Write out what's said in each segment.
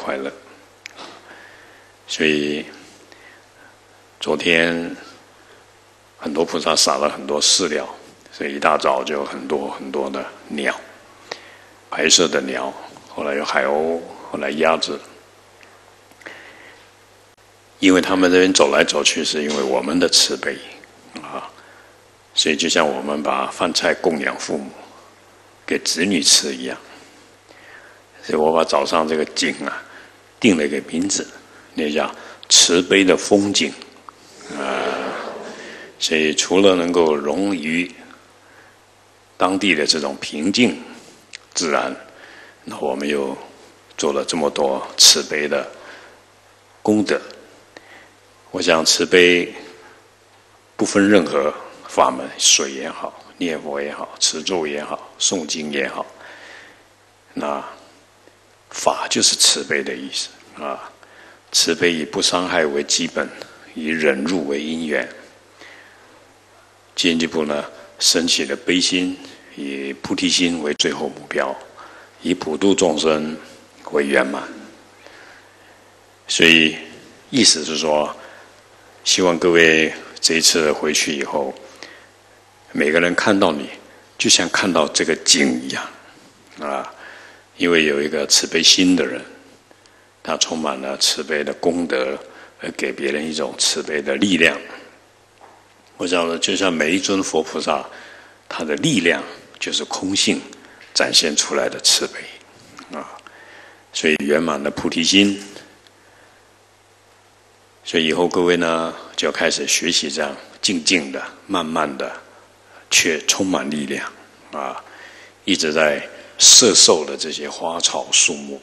快乐。所以昨天很多菩萨撒了很多饲料，所以一大早就很多很多的鸟，白色的鸟，后来有海鸥，后来鸭子。因为他们这边走来走去，是因为我们的慈悲啊，所以就像我们把饭菜供养父母，给子女吃一样。所以我把早上这个景啊，定了一个名字，那叫慈悲的风景啊。所以除了能够融于当地的这种平静自然，那我们又做了这么多慈悲的功德。我想慈悲不分任何法门，水也好，念佛也好，持咒也好，诵经也好，那法就是慈悲的意思啊。慈悲以不伤害为基本，以忍辱为因缘。进一步呢，升起了悲心，以菩提心为最后目标，以普度众生为圆满。所以意思是说，希望各位这一次回去以后，每个人看到你，就像看到这个景一样啊。因为有一个慈悲心的人，他充满了慈悲的功德，而给别人一种慈悲的力量。我想呢，就像每一尊佛菩萨，他的力量就是空性展现出来的慈悲啊。所以圆满的菩提心。所以以后各位呢，就要开始学习这样静静的、慢慢的，却充满力量啊，一直在摄受的这些花草树木。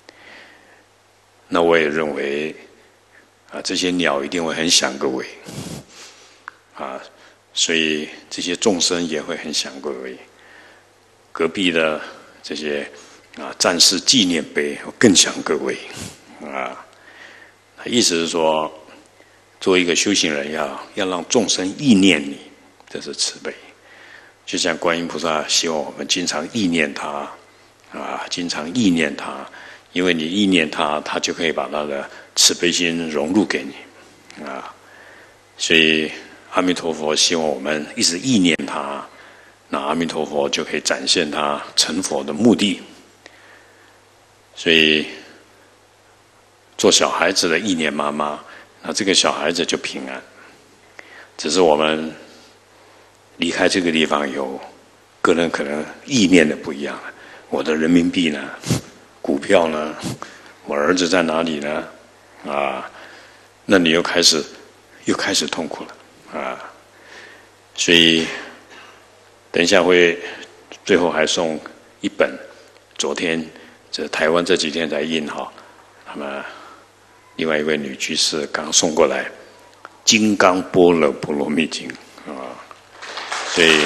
那我也认为啊，这些鸟一定会很想各位啊，所以这些众生也会很想各位。隔壁的这些啊战士纪念碑更想各位啊。意思是说，作为一个修行人要让众生意念你，这是慈悲。就像观音菩萨希望我们经常意念他啊，经常意念他，因为你意念他，他就可以把他的慈悲心融入给你啊。所以阿弥陀佛希望我们一直意念他，那阿弥陀佛就可以展现他成佛的目的。所以做小孩子的意念妈妈，那这个小孩子就平安。只是我们离开这个地方以后，个人可能意念的不一样了。我的人民币呢？股票呢？我儿子在哪里呢？啊，那你又开始痛苦了啊！所以等一下会最后还送一本，昨天这台湾这几天才印好，那么另外一位女居士刚送过来《金刚般若波罗蜜经》啊，所以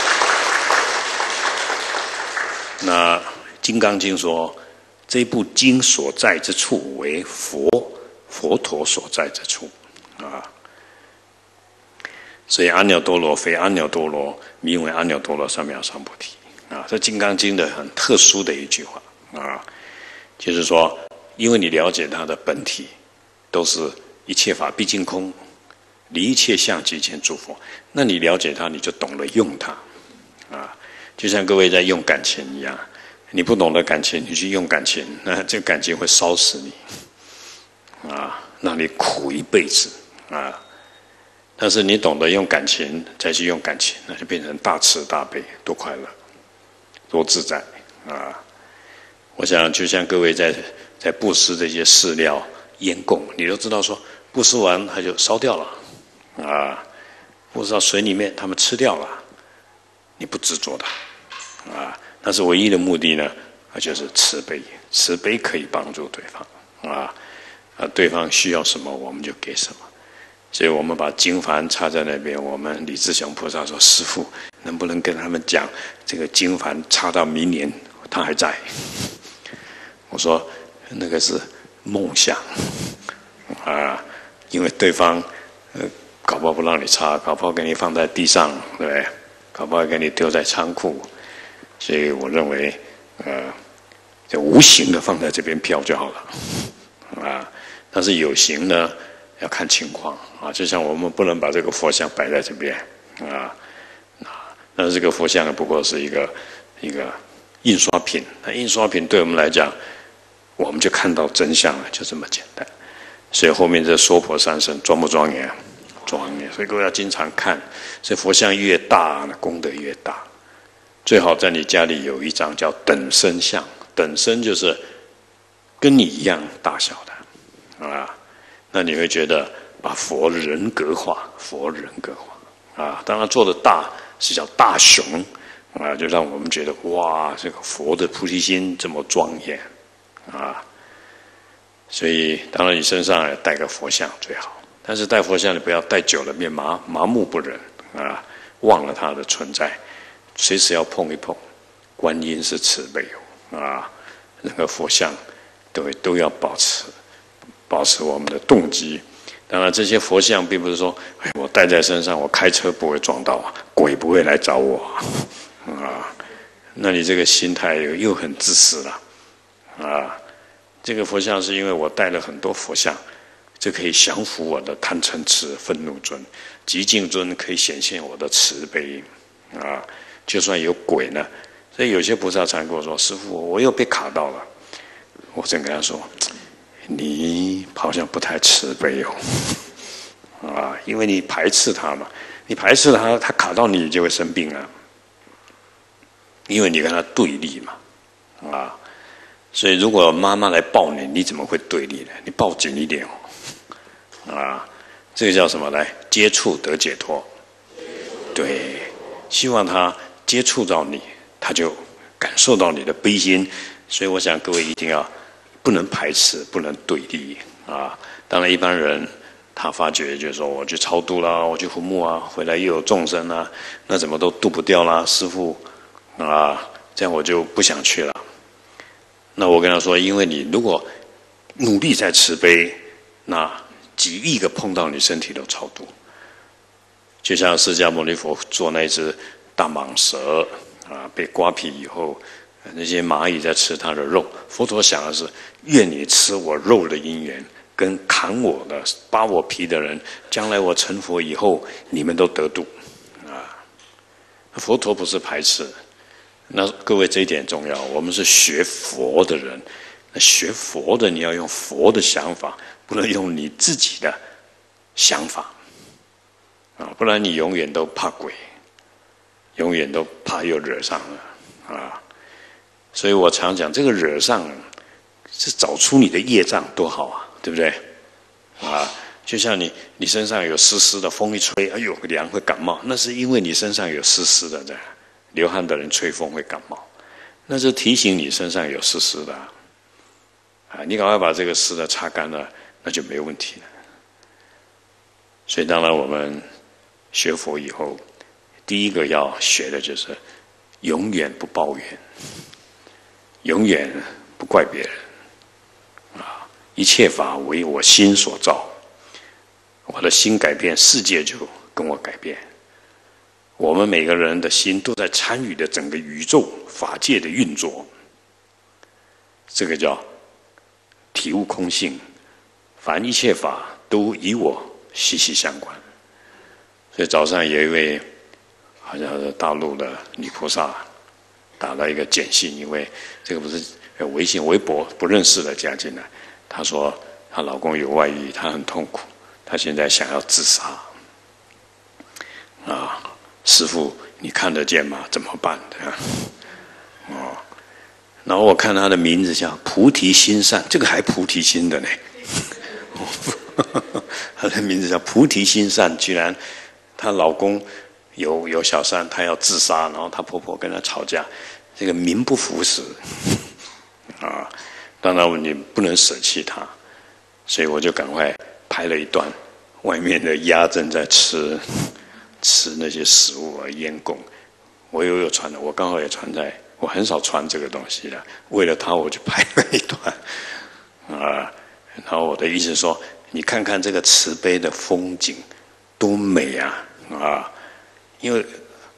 那《金刚经》说，这部经所在之处为佛陀所在之处啊，所以阿耨多罗非阿耨多罗，名为阿耨多罗三藐三菩提啊。这《金刚经》的很特殊的一句话啊，就是说，因为你了解它的本体，都是一切法毕竟空，离一切相即见诸佛。那你了解它，你就懂得用它啊。就像各位在用感情一样，你不懂得感情，你去用感情，那这个感情会烧死你啊，让你苦一辈子啊。但是你懂得用感情，再去用感情，那就变成大慈大悲，多快乐，多自在啊！我想，就像各位在布施这些饲料、烟供，你都知道说，布施完它就烧掉了啊，布施到水里面，他们吃掉了，你不执着它啊。但是唯一的目的呢，就是慈悲，慈悲可以帮助对方啊，对方需要什么，我们就给什么。所以我们把经幡插在那边，我们李志雄菩萨说：“师父，能不能跟他们讲，这个经幡插到明年，他还在？”我说：“那个是梦想啊，因为对方搞不好不让你插，搞不好给你放在地上，对不对？搞不好给你丢在仓库。所以我认为， 就无形的放在这边飘就好了啊。但是有形呢，要看情况啊。就像我们不能把这个佛像摆在这边啊，那这个佛像不过是一个印刷品。那印刷品对我们来讲，我们就看到真相了，就这么简单。所以后面这娑婆三圣庄不庄严？庄严。所以各位要经常看，所以佛像越大，功德越大。最好在你家里有一张叫等身像，等身就是跟你一样大小的啊。那你会觉得把佛人格化，佛人格化啊。当然做的大是叫大雄啊，就让我们觉得哇，这个佛的菩提心这么庄严啊。所以当然你身上也带个佛像最好，但是带佛像你不要带久了变麻木不仁啊，忘了它的存在。随时要碰一碰，观音是慈悲啊，那个佛像都要保持我们的动机。当然，这些佛像并不是说，哎，我带在身上，我开车不会撞到啊，鬼不会来找我啊。那你这个心态又很自私了啊。这个佛像是因为我带了很多佛像，这可以降服我的贪嗔痴愤怒尊，极静尊可以显现我的慈悲啊。就算有鬼呢，所以有些菩萨常跟我说：“师父，我又被卡到了。”我正跟他说：“你好像不太慈悲哦，啊，因为你排斥他嘛，你排斥他，他卡到你就会生病啊，因为你跟他对立嘛，啊，所以如果妈妈来抱你，你怎么会对立呢？你抱紧一点哦，啊，这个叫什么？来接触得解脱，对，希望他。”接触到你，他就感受到你的悲心，所以我想各位一定要不能排斥，不能对立啊。当然，一般人他发觉就是说，我去超度啦，我去护木啊，回来又有众生啊，那怎么都度不掉啦，师父啊，这样我就不想去了。那我跟他说，因为你如果努力在慈悲，那几亿个碰到你身体都超度，就像释迦牟尼佛做那一只。大蟒蛇啊，被刮皮以后，那些蚂蚁在吃它的肉。佛陀想的是，愿你吃我肉的因缘，跟砍我的、扒我皮的人，将来我成佛以后，你们都得度啊。佛陀不是排斥，那各位这一点重要。我们是学佛的人，那学佛的你要用佛的想法，不能用你自己的想法啊，不然你永远都怕鬼。永远都怕又惹上了啊，所以我常讲，这个惹上是找出你的业障多好啊，对不对？啊，就像你身上有湿湿的，风一吹，哎呦凉会感冒，那是因为你身上有湿湿的，流汗的人吹风会感冒，那是提醒你身上有湿湿的啊，你赶快把这个湿的擦干了，那就没问题了。所以当然我们学佛以后。第一个要学的就是永远不抱怨，永远不怪别人啊！一切法为我心所造，我的心改变，世界就跟我改变。我们每个人的心都在参与的整个宇宙法界的运作，这个叫体悟空性。凡一切法都与我息息相关。所以早上有一位。好像是大陆的女菩萨打了一个简讯，因为这个不是微信、微博不认识的加进来。她说她老公有外遇，她很痛苦，她现在想要自杀。啊，师父你看得见吗？怎么办的？哦，然后我看她的名字叫菩提心善，这个还菩提心的呢。她的名字叫菩提心善，居然她老公。有小三，她要自杀，然后她婆婆跟她吵架，这个名不符实啊！当然你不能舍弃她，所以我就赶快拍了一段，外面的鸭正在吃那些食物啊，烟供。我有传的，我刚好也传在，我很少传这个东西的，为了她我就拍了一段啊。然后我的意思说，你看看这个慈悲的风景多美啊！啊！因为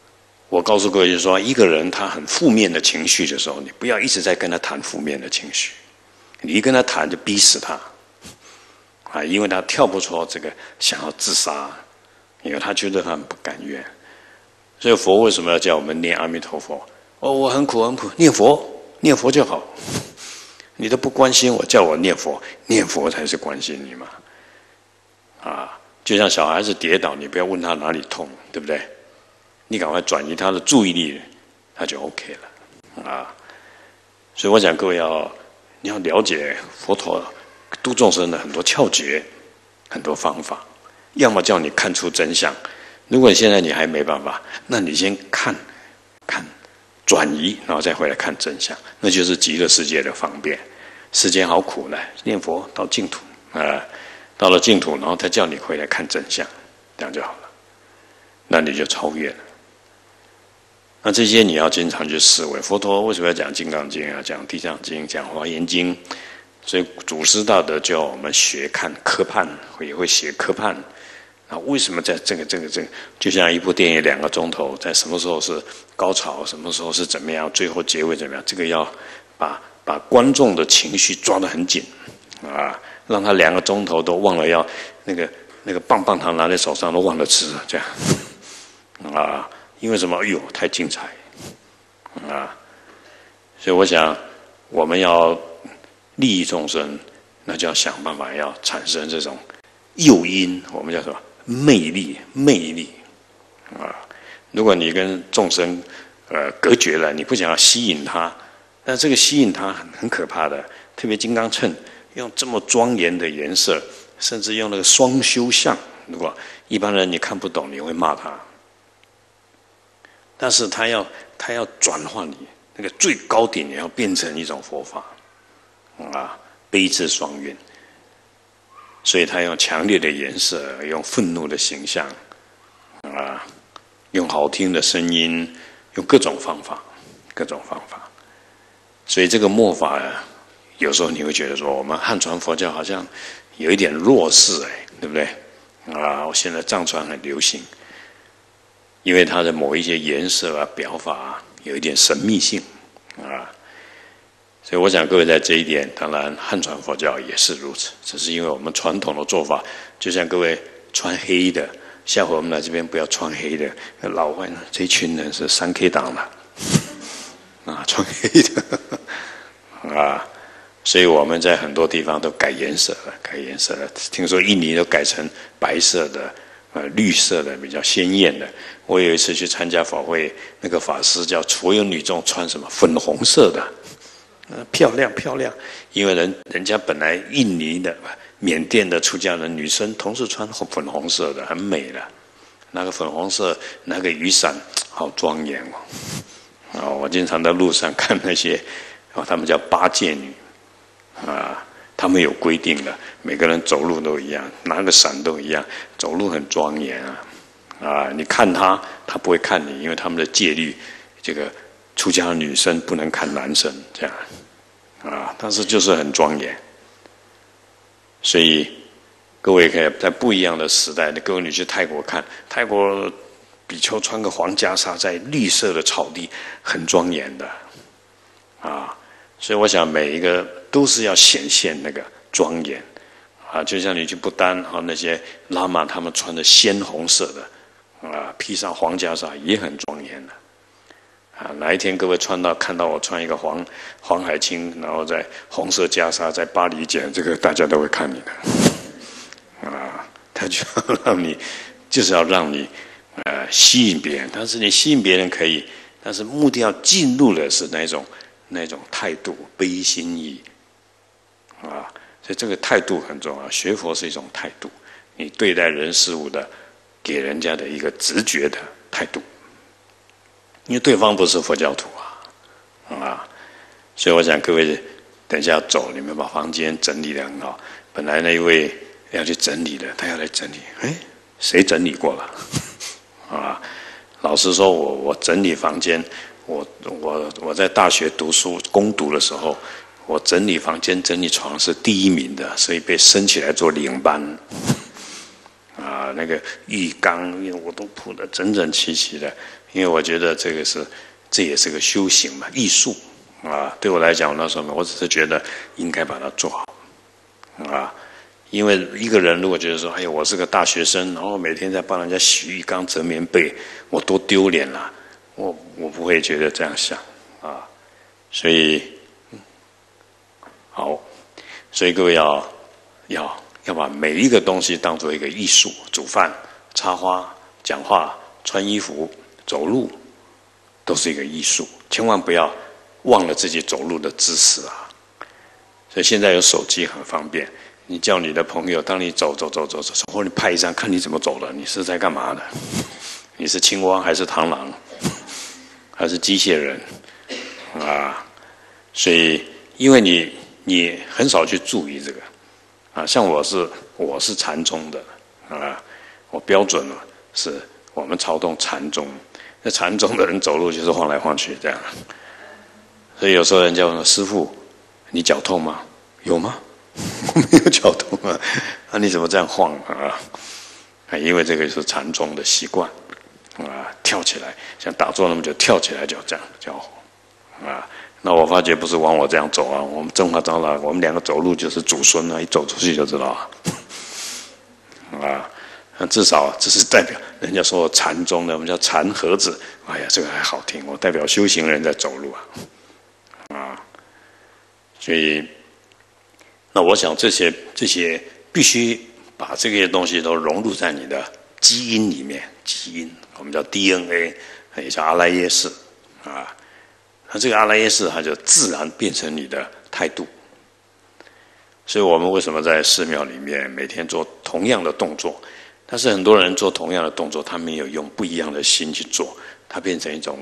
我告诉各位，就是说，一个人他很负面的情绪的时候，你不要一直在跟他谈负面的情绪，你一跟他谈就逼死他，啊，因为他跳不出这个想要自杀，因为他觉得他很不甘愿。所以佛为什么要叫我们念阿弥陀佛？哦，我很苦很苦，念佛念佛就好。你都不关心我，叫我念佛，念佛才是关心你嘛。啊，就像小孩子跌倒，你不要问他哪里痛，对不对？你赶快转移他的注意力，他就 OK 了啊！所以我讲各位你要了解佛陀度众生的很多窍诀、很多方法，要么叫你看出真相。如果现在你还没办法，那你先看转移，然后再回来看真相，那就是极乐世界的方便。世间好苦呢，念佛到净土啊，到了净土，然后他叫你回来看真相，这样就好了，那你就超越了。那这些你要经常去思维，佛陀为什么要讲《金刚经》啊，讲《地藏经》，讲《华严经》？所以祖师大德教我们学看科判，也会写科判。啊，为什么在这个，就像一部电影2个钟头，在什么时候是高潮，什么时候是怎么样，最后结尾怎么样？这个要把观众的情绪抓得很紧啊，让他2个钟头都忘了要那个棒棒糖拿在手上都忘了吃，这样啊。因为什么？哎呦，太精彩啊！所以我想，我们要利益众生，那就要想办法要产生这种诱因，我们叫什么？魅力啊！如果你跟众生隔绝了，你不想要吸引他，那这个吸引他很可怕的。特别金刚乘用这么庄严的颜色，甚至用那个双修相，如果一般人你看不懂，你会骂他。但是他要转换你那个最高点，也要变成一种佛法啊，悲智双运。所以他用强烈的颜色，用愤怒的形象啊，用好听的声音，用各种方法。所以这个末法有时候你会觉得说，我们汉传佛教好像有一点弱势对不对？啊，现在藏传很流行。因为它的某一些颜色啊、表法啊，有一点神秘性啊，所以我想各位在这一点，当然汉传佛教也是如此，只是因为我们传统的做法，就像各位穿黑的，下回我们来这边不要穿黑的，老外呢这一群人是3K 党的啊，穿黑的啊，所以我们在很多地方都改颜色了，听说印尼都改成白色的。绿色的比较鲜艳的，我有一次去参加法会，那个法师叫所有女众穿什么粉红色的，漂亮，因为人家本来印尼的、缅甸的出家人女生同时穿粉红色的，很美的，那个粉红色那个雨伞好庄严我经常在路上看那些他们叫八戒女啊。他们有规定的，每个人走路都一样，拿个伞都一样，走路很庄严啊！你看他不会看你，因为他们的戒律，这个出家的女生不能看男生这样啊，但是就是很庄严。所以各位可以在不一样的时代，各位你去泰国看，泰国比丘穿个黄袈裟在绿色的草地，很庄严的啊。所以我想每一个都是要显现那个庄严啊，就像你去不丹那些喇嘛他们穿的鲜红色的啊，披上黄袈裟也很庄严的啊。哪一天各位看到我穿一个黄海青，然后在红色袈裟在巴黎剪，这个大家都会看你的啊。他就要让你，就是要让你吸引别人，但是你吸引别人可以，但是目的要进入的是那种态度，悲心意啊，所以这个态度很重要。学佛是一种态度，你对待人事物的，给人家的一个直觉的态度。因为对方不是佛教徒啊，所以我想各位等一下走，你们把房间整理得很好。本来那一位要去整理的，他要来整理，谁整理过了啊？老实说，我整理房间。我在大学读书攻读的时候，我整理房间、整理床是第1名的，所以被升起来做领班。啊，那个浴缸我都铺得整整齐齐的， 因为我觉得这也是个修行嘛，艺术啊。对我来讲，那时候我只是觉得应该把它做好啊。因为一个人如果觉得说，哎呀，我是个大学生，然后每天在帮人家洗浴缸、折棉被，我多丢脸啦！我不会觉得这样想啊。所以好，所以各位要把每一个东西当做一个艺术，煮饭、插花、讲话、穿衣服、走路，都是一个艺术。千万不要忘了自己走路的姿势啊！所以现在有手机很方便。你叫你的朋友，当你走，或者你拍一张，看你怎么走的，你是在干嘛的？你是青蛙还是螳螂，还是机械人啊？所以，因为你很少去注意这个啊，像我是禅宗的啊，我标准了是我们曹洞禅宗，那禅宗的人走路就是晃来晃去这样，所以有时候人家问我师父，你脚痛吗？有吗？我没有脚痛啊，那你怎么这样晃啊？因为这个是禅宗的习惯啊，跳起来，像打坐那么久，跳起来就这样叫啊。那我发觉不是往我这样走啊，我们正法长老，我们两个走路就是祖孙啊，一走出去就知道啊。至少这是代表人家说禅宗的，我们叫禅盒子。哎呀，这个还好听，我代表修行人在走路啊，所以。那我想这些必须把这些东西都融入在你的基因里面，基因我们叫 DNA， 也叫阿赖耶识啊。那这个阿赖耶识它就自然变成你的态度。所以我们为什么在寺庙里面每天做同样的动作？但是很多人做同样的动作，他没有用不一样的心去做，它变成一种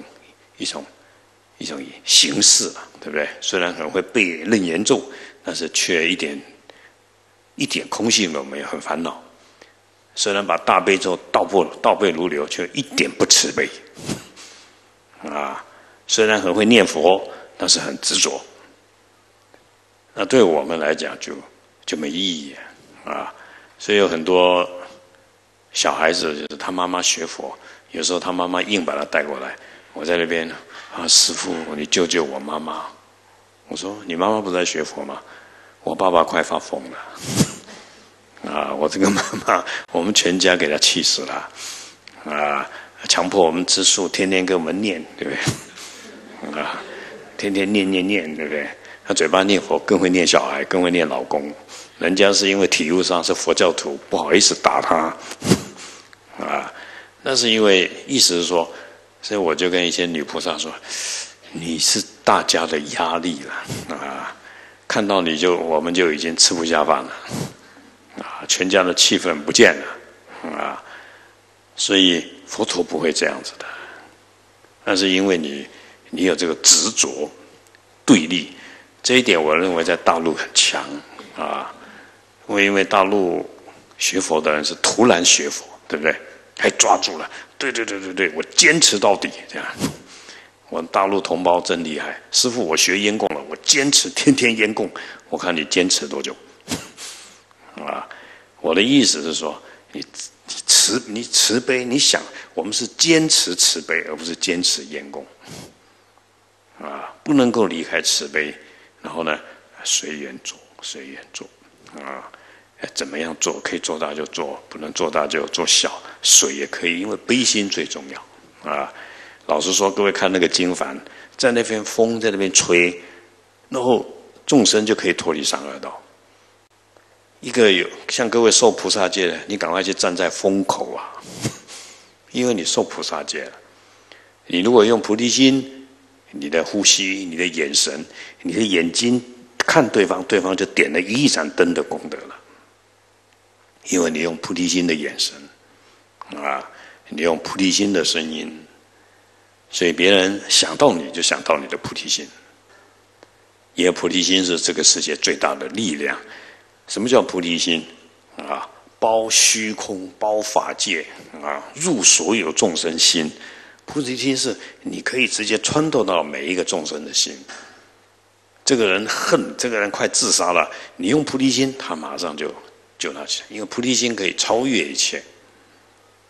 形式了，对不对？虽然很会背楞严咒。但是却一点空性都没有，很烦恼。虽然把大悲咒倒背如流，却一点不慈悲啊！虽然很会念佛，但是很执着。那对我们来讲就没意义啊！所以有很多小孩子就是他妈妈学佛，有时候他妈妈硬把他带过来，我在那边啊，师父，你救救我妈妈。我说你妈妈不是在学佛吗？我爸爸快发疯了啊！我这个妈妈，我们全家给他气死了啊！强迫我们吃素，天天给我们念，对不对？啊，天天念，对不对？他嘴巴念佛，更会念小孩，更会念老公。人家是因为体悟上是佛教徒，不好意思打他啊。那是因为意思是说，所以我就跟一些女菩萨说。你是大家的压力了啊！看到我们就已经吃不下饭了啊！全家的气氛不见了啊！所以佛陀不会这样子的，那是因为你有这个执着对立这一点，我认为在大陆很强啊！因为大陆学佛的人是突然学佛，对不对？还抓住了，对，我坚持到底这样。我们大陆同胞真厉害，师父，我学烟供了，我坚持天天烟供，我看你坚持多久啊？我的意思是说，你慈悲，你想，我们是坚持慈悲，而不是坚持烟供啊，不能够离开慈悲，然后呢，随缘做啊，怎么样做？可以做大就做，不能做大就做小，水也可以，因为悲心最重要啊。老实说，各位看那个经幡，在那边风在那边吹，然后众生就可以脱离三恶道。一个像各位受菩萨戒的，你赶快去站在风口啊，因为你受菩萨戒了。你如果用菩提心，你的呼吸、你的眼神、你的眼睛看对方，对方就点了一盏灯的功德了。因为你用菩提心的眼神啊，你用菩提心的声音。所以别人想到你就想到你的菩提心，因为菩提心是这个世界最大的力量。什么叫菩提心啊？包虚空，包法界啊，入所有众生心。菩提心是你可以直接穿透到每一个众生的心。这个人恨，这个人快自杀了，你用菩提心，他马上就救他起来，因为菩提心可以超越一切。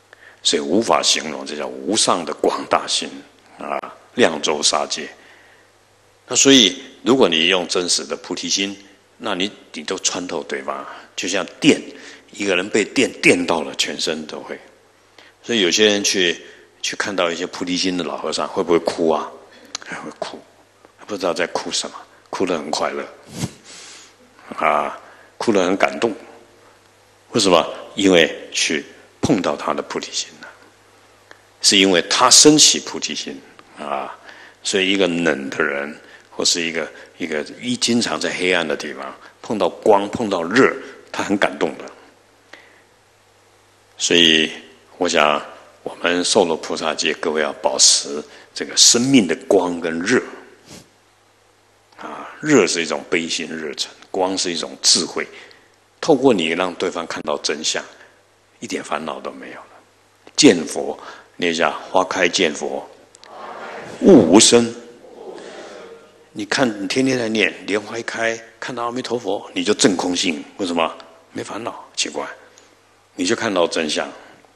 所以无法形容，这叫无上的广大心啊，量周杀界。那所以，如果你用真实的菩提心，那你都穿透对方，就像电，一个人被电到了，全身都会。所以有些人去看到一些菩提心的老和尚，会不会哭啊？还会哭，不知道在哭什么，哭得很快乐，啊，哭得很感动。为什么？因为去碰到他的菩提心了，是因为他升起菩提心啊。所以一个冷的人，或是一个经常在黑暗的地方碰到光、碰到热，他很感动的。所以我想，我们受了菩萨戒，各位要保持这个生命的光跟热。啊，热是一种悲心热忱，光是一种智慧。透过你让对方看到真相，一点烦恼都没有了。见佛，念一下“花开见佛，悟无声”。你看，你天天在念，莲花一开，看到阿弥陀佛，你就证空性。为什么？没烦恼，奇怪，你就看到真相。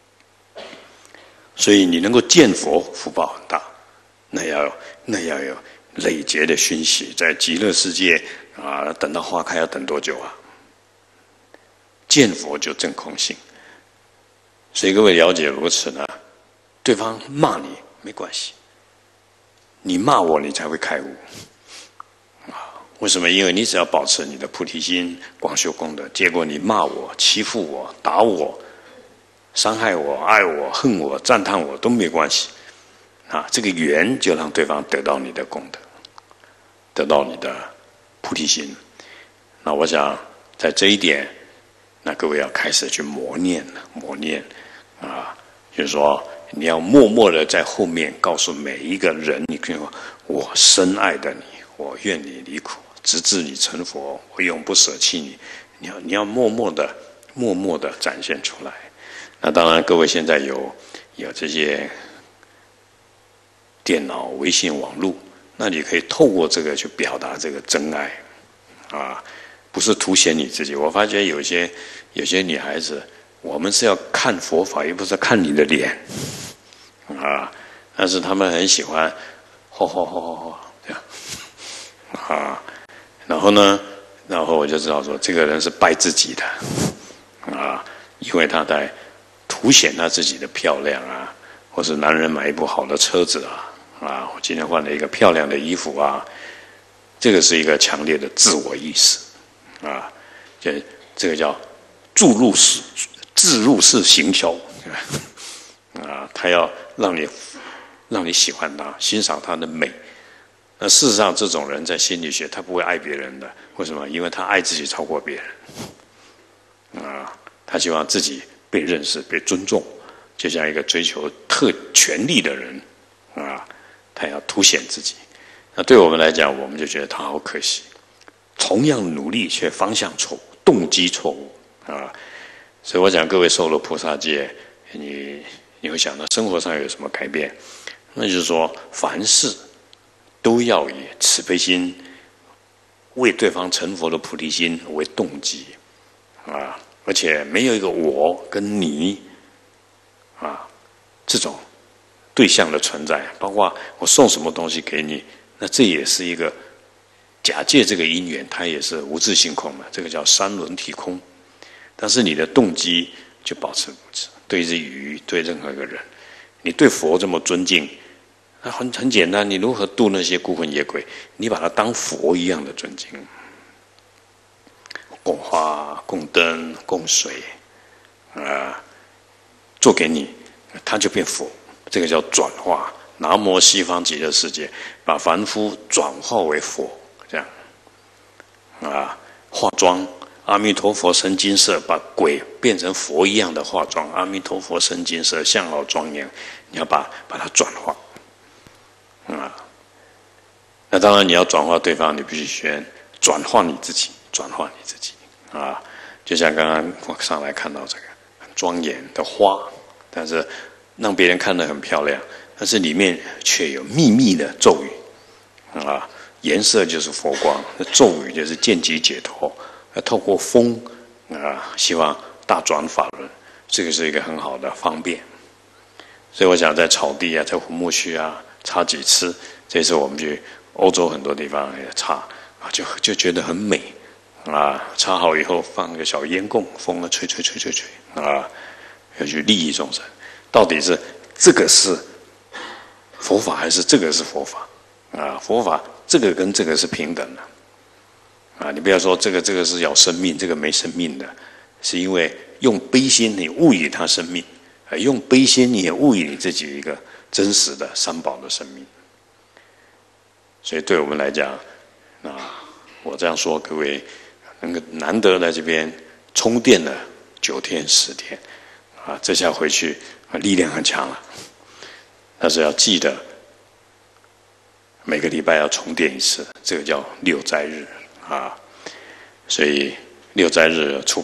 所以你能够见佛，福报很大。那要有累劫的熏习，在极乐世界啊，等到花开要等多久啊？见佛就证空性。所以各位了解如此呢，对方骂你没关系，你骂我，你才会开悟。为什么？因为你只要保持你的菩提心、广修功德，结果你骂我、欺负我、打我、伤害我、爱我、恨我、赞叹我都没关系。啊，这个缘就让对方得到你的功德，得到你的菩提心。那我想在这一点，那各位要开始去磨练啊，就是说你要默默的在后面告诉每一个人，你可以说：我深爱的你，我愿你离苦，直至你成佛，我永不舍弃你。你要默默的展现出来。那当然，各位现在有这些电脑、微信、网络，那你可以透过这个去表达这个真爱，啊，不是凸显你自己。我发觉有些女孩子，我们是要看佛法，又不是看你的脸，啊，但是他们很喜欢，这样，啊，然后我就知道说，这个人是拜自己的，啊，因为他在凸显他自己的漂亮啊，或是男人买一部好的车子啊，我今天换了一个漂亮的衣服啊，这个是一个强烈的自我意识啊，这个叫自入式行销啊，他要让你喜欢他，欣赏他的美。那事实上，这种人在心理学他不会爱别人的，为什么？因为他爱自己超过别人啊，他希望自己被认识、被尊重，就像一个追求权力的人啊，他要凸显自己。那对我们来讲，我们就觉得他好可惜，同样努力却方向错误，动机错误啊。所以我讲，各位受了菩萨戒，你会想到生活上有什么改变？那就是说，凡事都要以慈悲心、为对方成佛的菩提心为动机啊，而且没有一个我跟你啊这种对象的存在，包括我送什么东西给你，那这也是一个假借这个因缘，它也是无自性空的，这个叫三轮体空。但是你的动机就保持如此，对日语，对任何一个人，你对佛这么尊敬，那很简单，你如何度那些孤魂野鬼？你把它当佛一样的尊敬，供花、供灯、供水，做给你，它就变佛。这个叫转化。南无西方极乐世界，把凡夫转化为佛，这样化妆。阿弥陀佛身金色，把鬼变成佛一样的化妆。阿弥陀佛身金色，相好庄严。你要把它转化那当然你要转化对方，你必须先转化你自己，就像刚刚我上来看到这个很庄严的花，但是让别人看得很漂亮，但是里面却有秘密的咒语颜色就是佛光，咒语就是见机解脱。透过风希望大转法轮，这个是一个很好的方便所以我想在草地啊，在胡木须啊插几次。这次我们去欧洲很多地方也插啊，就觉得很美啊。插好以后放个小烟供，风啊吹啊，要去利益众生。到底是这个是佛法还是这个是佛法啊？佛法这个跟这个是平等的啊！你不要说这个是要生命，这个没生命的，是因为用悲心你误以他生命，用悲心你也误以你自己一个真实的三宝的生命。所以对我们来讲，啊，我这样说，各位能够难得来这边充电了9天10天，啊，这下回去力量很强了。但是要记得，每个礼拜要充电一次，这个叫6斋日啊。所以6斋日初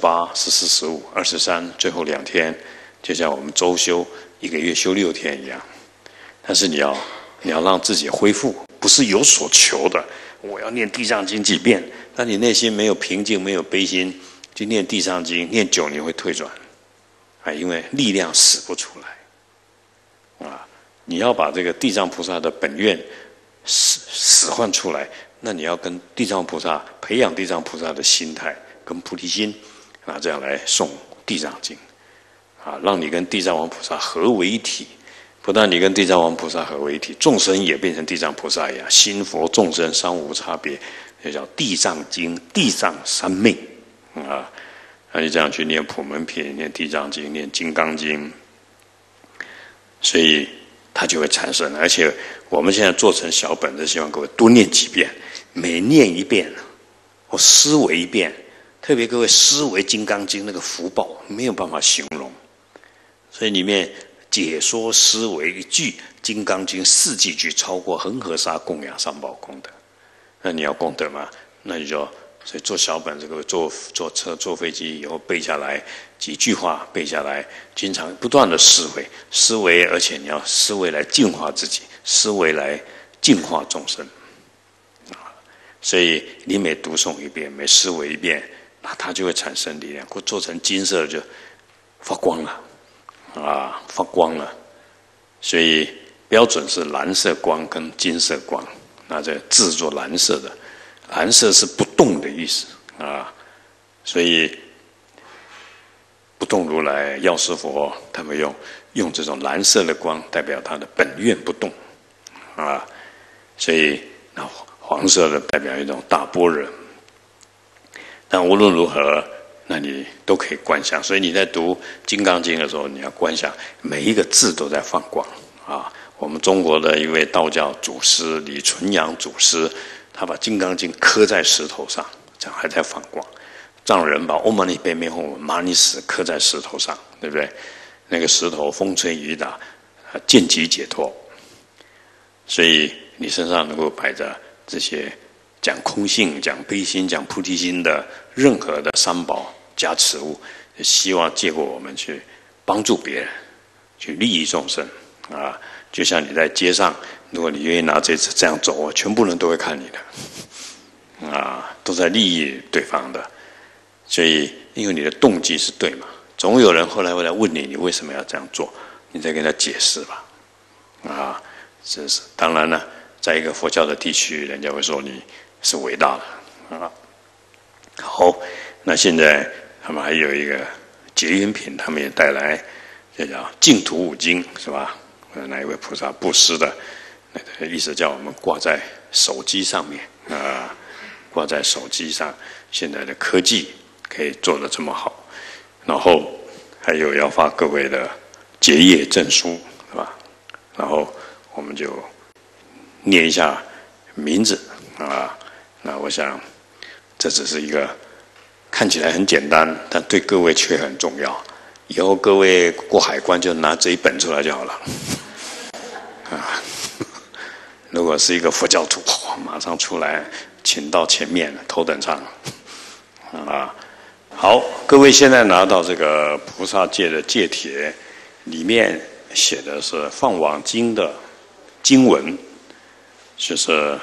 8、14、15、23，最后2天，就像我们周休1个月休6天一样。但是你要让自己恢复，不是有所求的。我要念地藏经几遍，但你内心没有平静，没有悲心，就念地藏经，念久你会退转，啊，因为力量使不出来，啊，你要把这个地藏菩萨的本愿使唤出来，那你要跟地藏菩萨培养地藏菩萨的心态跟菩提心，啊，这样来诵地藏经，啊，让你跟地藏王菩萨合为一体。不但你跟地藏王菩萨合为一体，众生也变成地藏菩萨一样，心佛众生三无差别，就叫地藏经、地藏三昧啊。那你这样去念普门品、念地藏经、念金刚经，所以它就会产生。而且我们现在做成小本子，希望各位多念几遍，每念一遍，或思维一遍。特别各位思维金刚经那个福报没有办法形容，所以里面解说思维一句《金刚经》4句句，超过恒河沙供养三宝功德。那你要功德吗？那你就所以做小本，这个坐车、坐飞机以后背下来几句话，背下来，经常不断的思维，而且你要思维来净化自己，思维来净化众生。所以你每读诵一遍，每思维一遍，那它就会产生力量，或做成金色就发光了。啊，发光了，所以标准是蓝色光跟金色光。那这制作蓝色的，蓝色是不动的意思啊，所以不动如来、药师佛他们用这种蓝色的光代表他的本愿不动啊，所以那黄色的代表一种大般若。但无论如何，那你都可以观想，所以你在读《金刚经》的时候，你要观想每一个字都在放光啊。我们中国的一位道教祖师李纯阳祖师，他把《金刚经》刻在石头上，这样还在放光。藏人把 Om Mani Padme Hum 玛尼石刻在石头上，对不对？那个石头风吹雨打，见即解脱。所以你身上能够摆着这些讲空性、讲悲心、讲菩提心的任何的三宝加持物，希望借过我们去帮助别人，去利益众生啊！就像你在街上，如果你愿意拿这样走，全部人都会看你的啊，都在利益对方的。所以，因为你的动机是对嘛，总有人后来会来问你，你为什么要这样做？你再跟他解释吧。啊，这是当然了，在一个佛教的地区，人家会说你是伟大的啊。好，那现在他们还有一个结缘品，他们也带来，这叫净土五经，是吧？哪一位菩萨布施的，那个意思叫我们挂在手机上面啊，挂在手机上。现在的科技可以做得这么好，然后还有要发各位的结业证书，是吧？然后我们就念一下名字啊。那我想，这只是一个看起来很简单，但对各位却很重要。以后各位过海关就拿这一本出来就好了。啊，如果是一个佛教徒，马上出来，请到前面头等舱。啊，好，各位现在拿到这个菩萨戒的戒帖，里面写的是放网经的经文，就是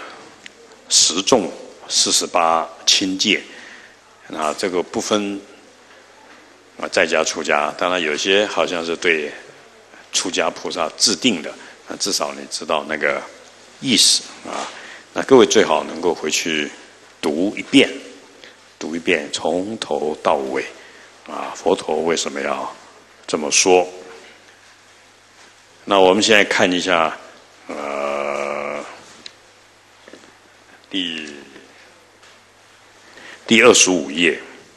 10重48轻戒。啊，这个不分在家出家，当然有些好像是对出家菩萨制定的，那至少你知道那个意思啊。那各位最好能够回去读一遍，从头到尾啊，佛陀为什么要这么说？那我们现在看一下，第25页，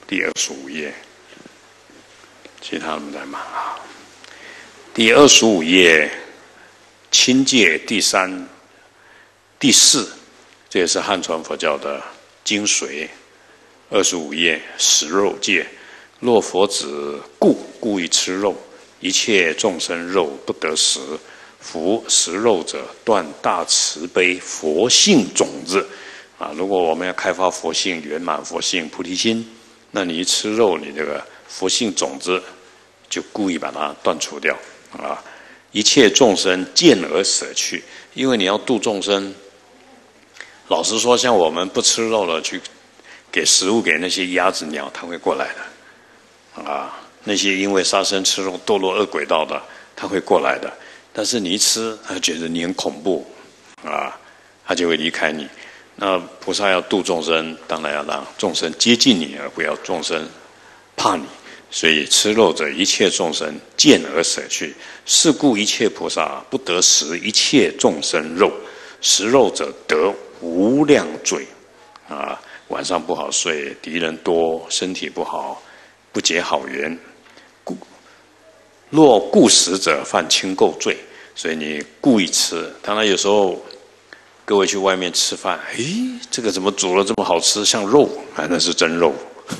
其他人在忙啊。第25页，清戒第3、第4，这也是汉传佛教的精髓。25页，食肉戒，若佛子故意吃肉，一切众生肉不得食。夫食肉者，断大慈悲佛性种子。啊，如果我们要开发佛性、圆满佛性、菩提心，那你一吃肉，你这个佛性种子就故意把它断除掉啊！一切众生见而舍去，因为你要度众生。老实说，像我们不吃肉了，去给食物给那些鸭子、鸟，它会过来的啊。那些因为杀生吃肉堕落恶鬼道的，它会过来的。但是你一吃，他觉得你很恐怖啊，他就会离开你。那菩萨要度众生，当然要让众生接近你，而不要众生怕你。所以吃肉者，一切众生见而舍去。是故一切菩萨不得食一切众生肉。食肉者得无量罪啊！晚上不好睡，敌人多，身体不好，不结好缘。若故食者，犯轻垢罪。所以你故意吃，当然有时候各位去外面吃饭，这个怎么煮了这么好吃，像肉啊，那是真肉。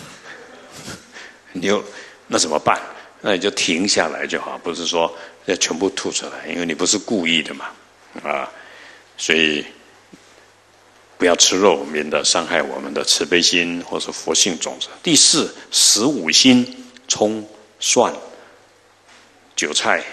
那怎么办？那你就停下来就好，不是说要全部吐出来，因为你不是故意的嘛，啊，所以不要吃肉，免得伤害我们的慈悲心或是佛性种子。第4，食五辛，葱、蒜、韭菜，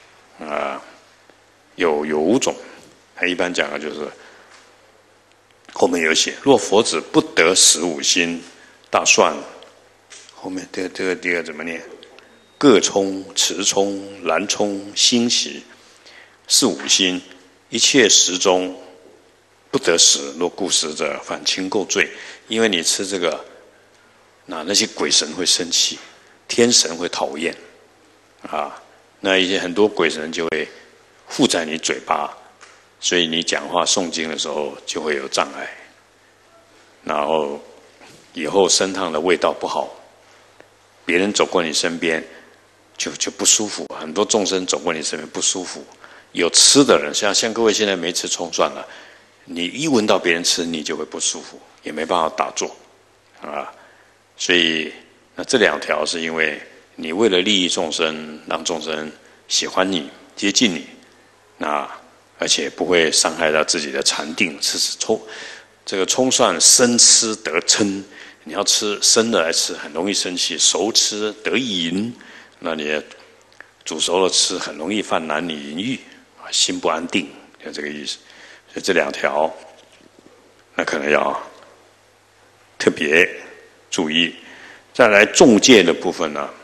有5种。他一般讲的就是后面有写，若佛子不得食五辛，大蒜，后面第二怎么念？各葱、持葱、蓝葱、辛喜，是五辛，一切食中不得食。若故食者，犯轻垢罪。因为你吃这个，那些鬼神会生气，天神会讨厌啊。那一些很多鬼神就会附在你嘴巴，所以你讲话诵经的时候就会有障碍，然后以后身上的味道不好，别人走过你身边就不舒服，很多众生走过你身边不舒服。有吃的人，像各位现在没吃葱蒜了，你一闻到别人吃，你就会不舒服，也没办法打坐啊。所以那这2条是因为你为了利益众生，让众生喜欢你、接近你，那而且不会伤害到自己的禅定。这个葱蒜生吃得嗔，你要吃生的来吃，很容易生气；熟吃得淫，那你煮熟了吃，很容易犯男女淫欲，心不安定，就这个意思。所以这2条，那可能要特别注意。再来众戒的部分呢，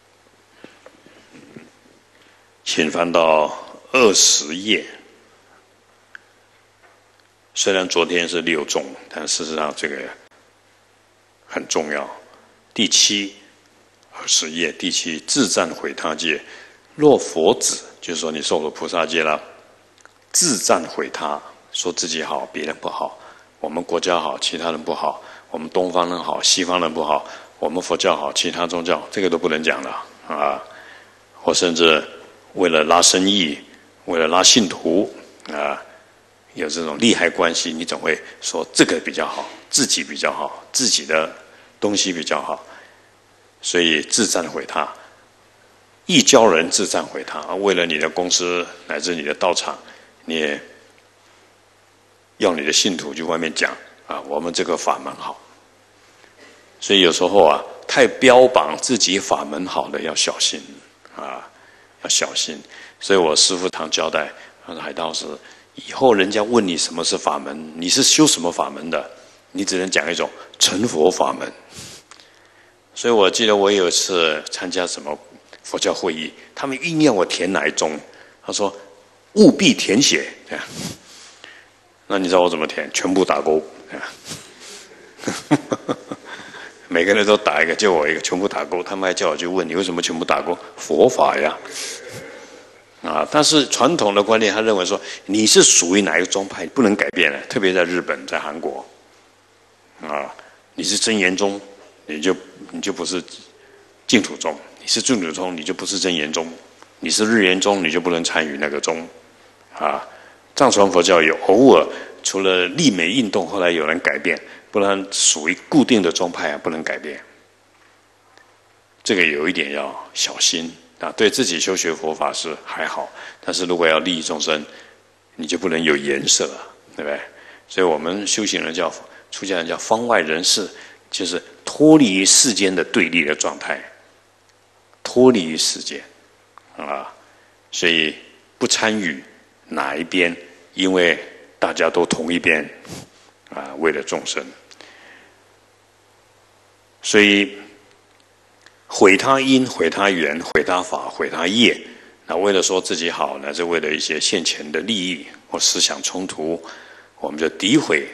请翻到20页。虽然昨天是6众，但事实上这个很重要。第7，20页第7，自赞毁他戒。若佛子，就是说你受了菩萨戒了，自赞毁他，说自己好，别人不好，我们国家好，其他人不好，我们东方人好，西方人不好，我们佛教好，其他宗教这个都不能讲了啊！或甚至为了拉生意，为了拉信徒啊，有这种利害关系，你总会说这个比较好，自己比较好，自己的东西比较好，所以自赞毁他。异教人自赞毁他，为了你的公司乃至你的道场，你也要你的信徒去外面讲啊，我们这个法门好。所以有时候啊，太标榜自己法门好的要小心啊，要小心。所以我师父常交代，他说海道师，以后人家问你什么是法门，你是修什么法门的，你只能讲一种成佛法门。所以我记得我有一次参加什么佛教会议，他们硬要我填哪一宗， 他说务必填写，这样。那你知道我怎么填？全部打勾，每个人都打一个，就我一个，全部打勾。他们还叫我去问你为什么全部打勾？佛法呀，但是传统的观念，他认为说你是属于哪一个宗派，不能改变的。特别在日本，在韩国，你是真言宗，你就不是净土宗；你是净土宗，你就不是真言宗；你是日言宗，你就不能参与那个宗。藏传佛教有偶尔除了立美运动，后来有人改变，不然属于固定的宗派不能改变。这个有一点要小心对自己修学佛法是还好，但是如果要利益众生，你就不能有颜色对不对？所以我们修行人出家人叫方外人士，就是脱离于世间的对立的状态，脱离于世间所以不参与哪一边，因为大家都同一边为了众生，所以毁他因、毁他缘、毁他法、毁他业，为了说自己好呢，是为了一些现前的利益或思想冲突，我们就诋毁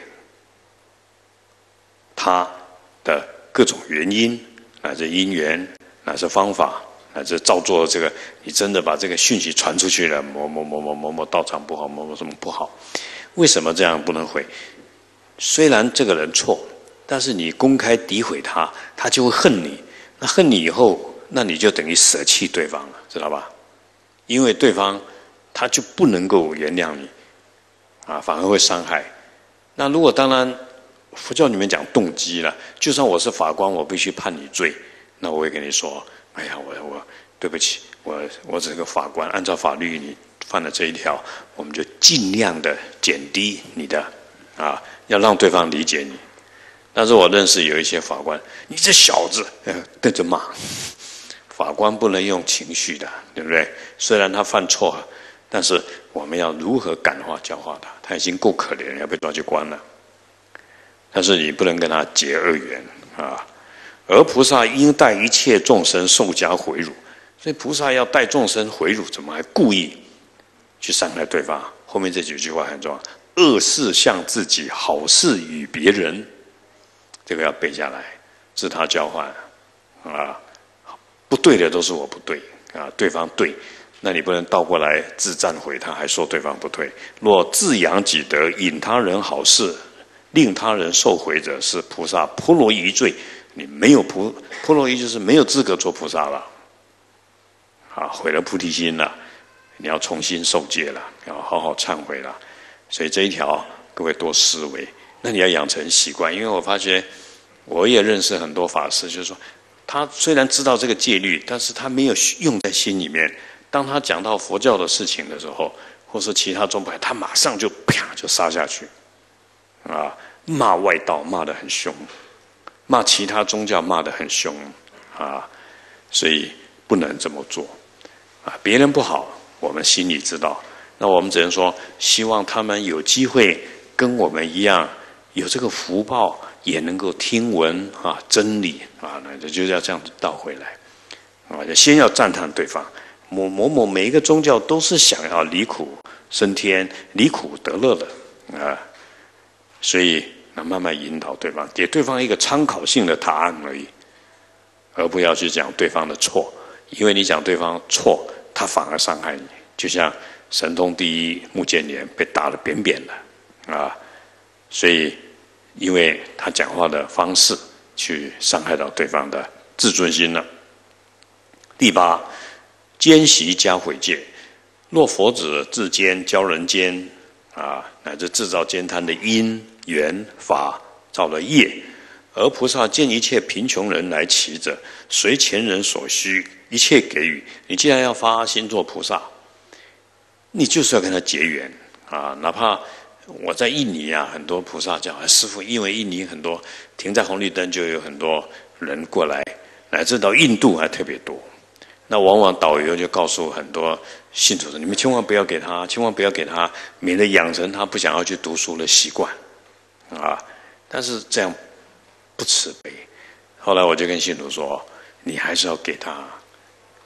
他的各种原因，乃至因缘，乃至方法，乃至照做这个，你真的把这个讯息传出去了，某道场不好，某什么不好，为什么这样不能毁？虽然这个人错，但是你公开诋毁他，他就会恨你。那恨你以后，那你就等于舍弃对方了，知道吧？因为对方他就不能够原谅你反而会伤害。那如果当然，佛教里面讲动机了，就算我是法官，我必须判你罪，那我会跟你说，哎呀，我对不起，我这个法官，按照法律你犯了这一条，我们就尽量的减低你的要让对方理解你。但是我认识有一些法官，你这小子，对着骂。法官不能用情绪的，对不对？虽然他犯错，但是我们要如何感化教化他？他已经够可怜，要被抓去关了。但是你不能跟他结恶缘而菩萨应带一切众生受加毁辱，所以菩萨要带众生毁辱，怎么还故意去伤害对方？后面这几句话很重要：恶事向自己，好事与别人。这个要背下来，自他交换不对的都是我不对对方对，那你不能倒过来自赞毁他，还说对方不对。若自扬己德，引他人好事，令他人受毁者，是菩萨婆罗夷罪。你没有婆罗夷，就是没有资格做菩萨了毁了菩提心了，你要重新受戒了，要好好忏悔了。所以这一条各位多思维。那你要养成习惯，因为我发觉我也认识很多法师，就是说他虽然知道这个戒律，但是他没有用在心里面。当他讲到佛教的事情的时候，或是其他宗派，他马上就啪就杀下去骂外道骂得很凶，骂其他宗教骂得很凶所以不能这么做别人不好，我们心里知道，那我们只能说希望他们有机会跟我们一样有这个福报，也能够听闻真理那就要这样子倒回来先要赞叹对方。每一个宗教都是想要离苦升天、离苦得乐的所以慢慢引导对方，给对方一个参考性的答案而已，而不要去讲对方的错，因为你讲对方错，他反而伤害你。就像神通第一穆建连被打得扁扁的所以因为他讲话的方式去伤害到对方的自尊心了。第八，奸习加毁戒。若佛子自奸教人奸乃至制造奸贪的因缘法，造了业，而菩萨见一切贫穷人来乞者，随前人所需，一切给予。你既然要发心做菩萨，你就是要跟他结缘哪怕我在印尼很多菩萨讲师父，因为印尼很多停在红绿灯就有很多人过来，乃至到印度还特别多。那往往导游就告诉很多信徒说：“你们千万不要给他，千万不要给他，免得养成他不想要去读书的习惯但是这样不慈悲。后来我就跟信徒说：“你还是要给他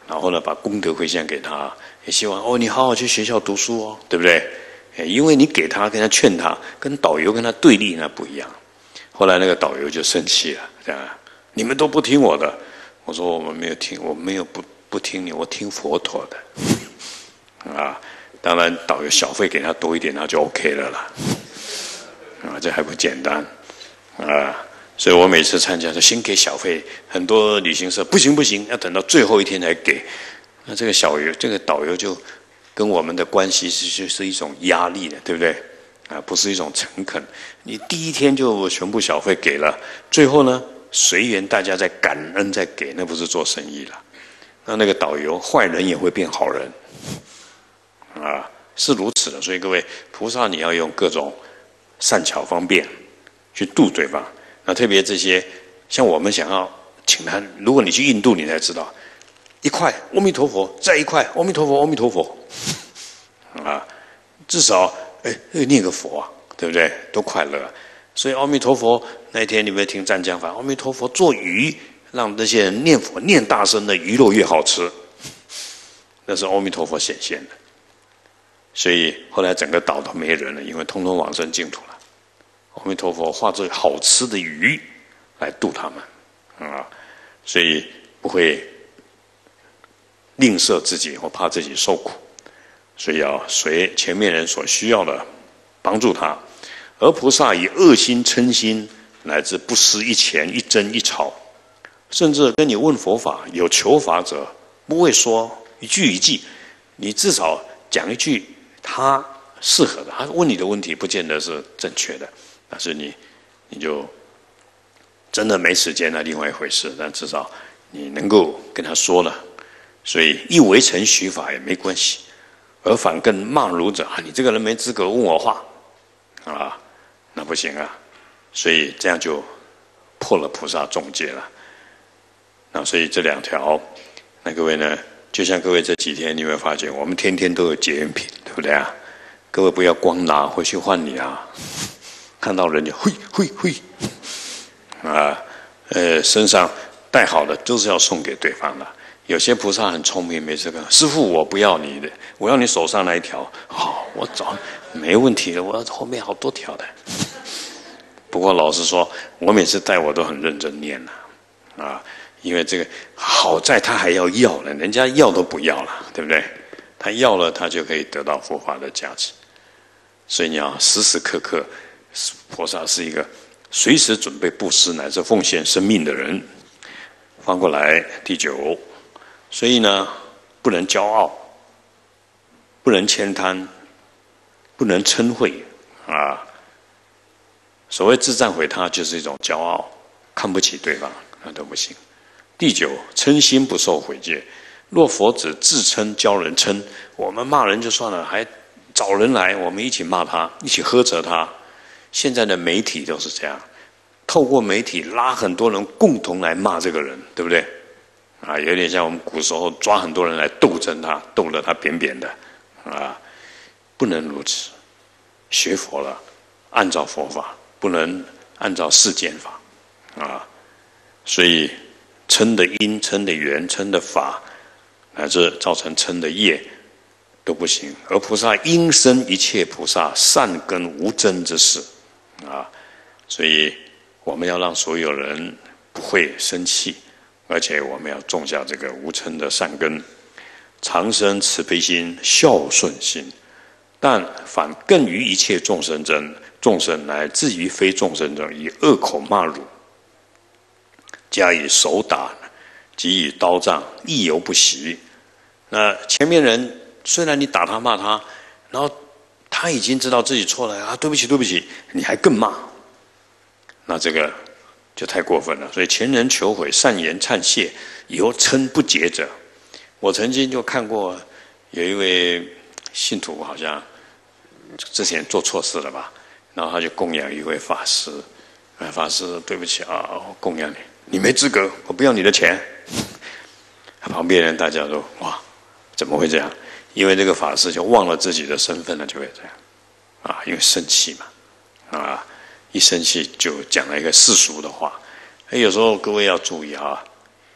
然后呢，把功德回向给他，也希望哦，你好好去学校读书哦，对不对？因为你给他，跟他劝他，跟导游跟他对立那不一样。后来那个导游就生气了，这样，你们都不听我的。我说我们没有听，我没有不听你，我听佛陀的。啊，当然导游小费给他多一点，那就 OK 了啦。啊，这还不简单啊！所以我每次参加就先给小费，很多旅行社不行不行，要等到最后一天才给。那这个导游就跟我们的关系是一种压力的，对不对？啊，不是一种诚恳。你第一天就全部小费给了，最后呢随缘，大家在感恩再给，那不是做生意了。那个导游坏人也会变好人，啊，是如此的。所以各位菩萨，你要用各种善巧方便去度对方。那特别这些，像我们想要请他，如果你去印度，你才知道，一块阿弥陀佛，再一块阿弥陀佛，阿弥陀佛，啊，至少念个佛啊，对不对？多快乐啊！所以阿弥陀佛那一天，你们听湛江法，阿弥陀佛做鱼，让那些人念佛念大声的，鱼肉越好吃，那是阿弥陀佛显现的。所以后来整个岛都没人了，因为通通往生净土了。阿弥陀佛化作好吃的鱼来度他们啊，所以不会吝啬自己或怕自己受苦，所以要随前面人所需要的帮助他。而菩萨以恶心嗔心乃至不施一钱一针一草，甚至跟你问佛法有求法者，不会说一句一句，你至少讲一句他适合的。他问你的问题不见得是正确的，但是你就真的没时间了，另外一回事。但至少你能够跟他说了，所以一微尘许法也没关系。而反更骂儒者啊，你这个人没资格问我话啊，那不行啊。所以这样就破了菩萨众戒了。那所以这两条，那各位呢，就像各位这几天你会发现，我们天天都有结缘品，对不对啊？各位不要光拿回去换你啊，看到人就嘿嘿嘿啊，身上带好的都是要送给对方的。有些菩萨很聪明，没这个，师父我不要你的，我要你手上那一条。好，我找没问题的，我后面好多条的。不过老实说，我每次带我都很认真念啊，因为这个好在他还要了，人家要都不要了，对不对？他要了，他就可以得到佛法的价值。所以你要时时刻刻，菩萨是一个随时准备布施乃至奉献生命的人。翻过来第9，所以呢，不能骄傲，不能悭贪，不能嗔恚啊。所谓自赞毁他，就是一种骄傲，看不起对方，那都不行。第9，嗔心不受毁戒。若佛子自称教人嗔，我们骂人就算了，还找人来，我们一起骂他，一起呵责他。现在的媒体都是这样，透过媒体拉很多人共同来骂这个人，对不对？啊，有点像我们古时候抓很多人来斗争他，斗得他扁扁的，啊，不能如此。学佛了，按照佛法，不能按照世间法，啊，所以嗔的因、嗔的缘、嗔的法，乃至造成嗔的业，都不行。而菩萨应生一切菩萨善根无争之事，啊，所以我们要让所有人不会生气，而且我们要种下这个无嗔的善根，常生慈悲心、孝顺心。但反更于一切众生中，众生乃至于非众生中，以恶口骂辱，加以手打，及以刀杖，亦犹不息。那前面人虽然你打他骂他，然后他已经知道自己错了啊，对不起对不起，你还更骂，那这个就太过分了。所以前人求悔，善言忏谢，以后嗔不结者。我曾经就看过有一位信徒，好像之前做错事了吧，然后他就供养一位法师，法师对不起啊，我供养你，你没资格，我不要你的钱。旁边人大家都哇，怎么会这样？因为这个法师就忘了自己的身份了，就会这样啊，因为生气嘛，啊，一生气就讲了一个世俗的话。有时候各位要注意啊，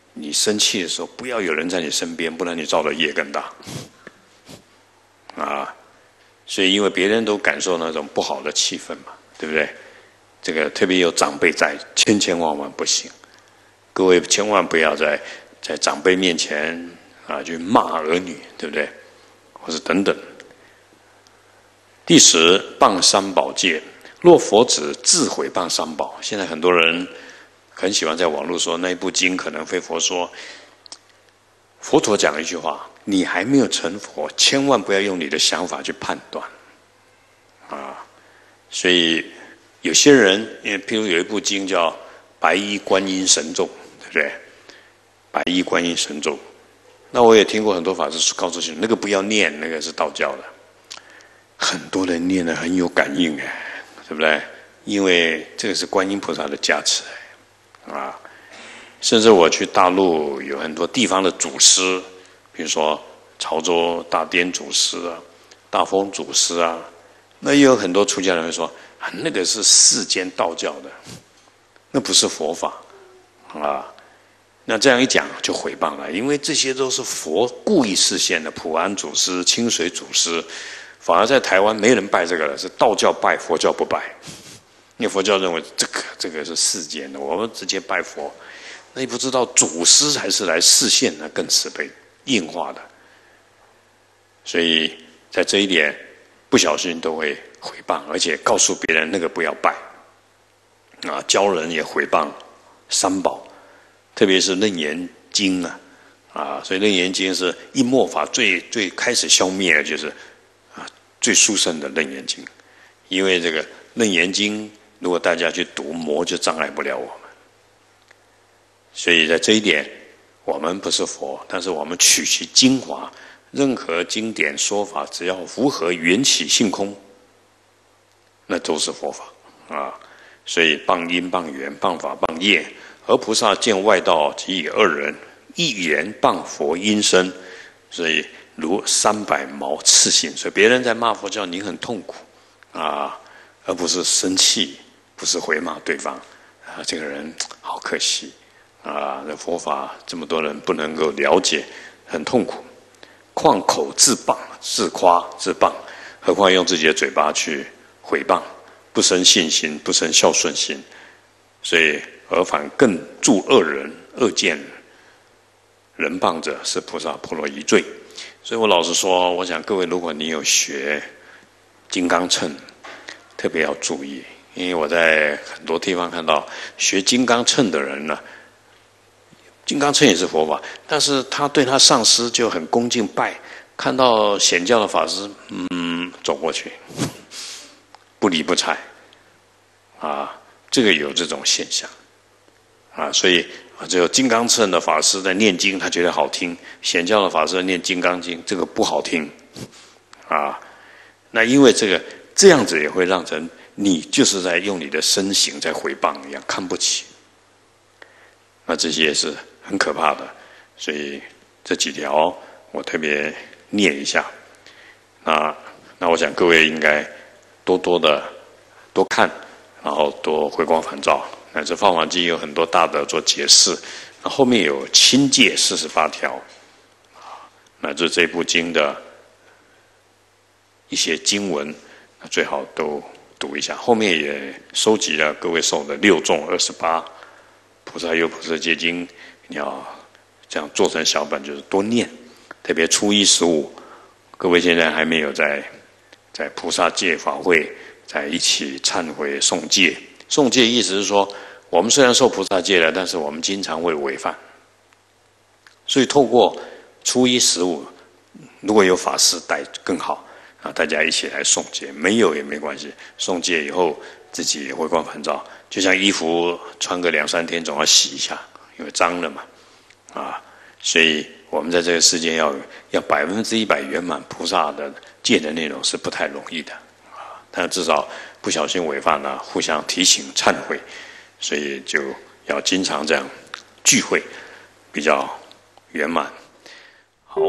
你生气的时候，不要有人在你身边，不然你造的业更大。所以因为别人都感受那种不好的气氛嘛，对不对？这个特别有长辈在，千万不行。各位千万不要在长辈面前去骂儿女，对不对？或是等等。第10，谤三宝戒。若佛子自毁谤三宝，现在很多人很喜欢在网络说那一部经可能非佛说。佛陀讲了一句话：你还没有成佛，千万不要用你的想法去判断。所以有些人，譬如有一部经叫《白衣观音神咒》，对不对？白衣观音神咒，那我也听过很多法师告诉你，那个不要念，那个是道教的。很多人念得很有感应对不对？因为这个是观音菩萨的加持甚至我去大陆有很多地方的祖师，比如说潮州大颠祖师大丰祖师那也有很多出家人会说那个是世间道教的，那不是佛法那这样一讲就毁谤了，因为这些都是佛故意示现的，普安祖师、清水祖师，反而在台湾没人拜这个了，是道教拜，佛教不拜。因为佛教认为这个是世间的，我们直接拜佛。那你不知道祖师还是来示现的，更是被硬化的。所以在这一点不小心都会毁谤，而且告诉别人那个不要拜教人也毁谤三宝，特别是楞严经所以楞严经是一末法最开始消灭的就是最殊胜的楞严经，因为这个楞严经如果大家去读，魔就障碍不了我们。所以在这一点，我们不是佛，但是我们取其精华，任何经典说法，只要符合缘起性空，那都是佛法所以谤因谤缘谤法谤业，而菩萨见外道即以二人，一言谤佛因身，所以如300矛刺心。所以别人在骂佛教，你很痛苦而不是生气，不是回骂对方这个人好可惜这佛法这么多人不能够了解，很痛苦。况口自谤、自夸、自谤，何况用自己的嘴巴去毁谤，不生信心，不生孝顺心，所以而反更助恶人、恶见人谤者，是菩萨婆罗夷罪。所以我老实说，我想各位，如果你有学金刚乘，特别要注意，因为我在很多地方看到学金刚乘的人呢，金刚乘也是佛法，但是他对他上师就很恭敬拜，看到显教的法师，走过去，不理不睬，这个有这种现象，所以只有金刚乘的法师在念经，他觉得好听；显教的法师念金刚经，这个不好听，那因为这样子也会让人，你就是在用你的身形在毁谤一样，看不起。那这些是很可怕的，所以这几条我特别念一下。那我想各位应该多看，然后多回光返照。那这《法华经》有很多大德做解释，那后面有亲戒48条，那这部经的一些经文，最好都读一下。后面也收集了各位受的6众28。菩萨有菩萨戒经，你要这样做成小本，就是多念，特别初一15，各位现在还没有在菩萨戒法会在一起忏悔诵戒。诵戒意思是说，我们虽然受菩萨戒了，但是我们经常会违犯，所以透过初一15，如果有法师带更好大家一起来诵戒，没有也没关系，诵戒以后自己回光返照。就像衣服穿个2、3天总要洗一下，因为脏了嘛，所以我们在这个世界要100%圆满菩萨的戒的内容是不太容易的但至少不小心违犯了，互相提醒忏悔，所以就要经常这样聚会，比较圆满。好。